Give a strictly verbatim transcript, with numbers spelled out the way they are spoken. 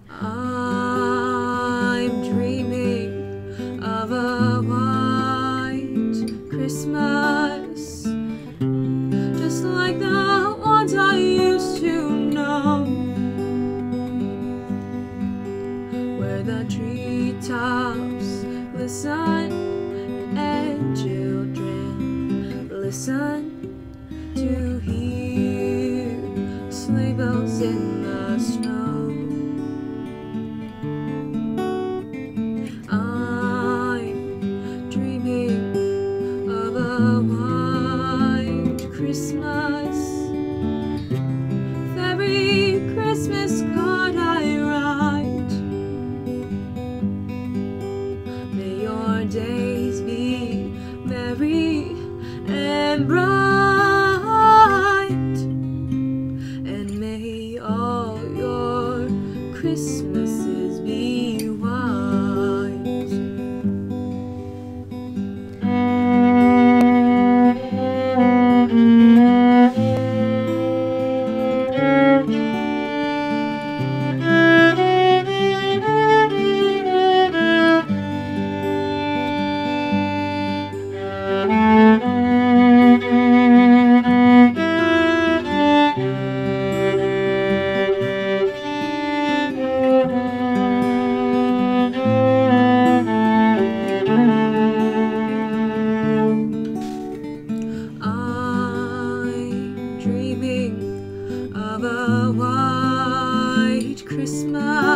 I'm dreaming of a white Christmas, just like the ones I used to know, where the treetops glisten and children listen to hear sleigh bells in the snow. I'm dreaming of a white Christmas, with every Christmas card I write. May your days be merry and bright, and may all your Christmases be white. Dreaming of a white Christmas,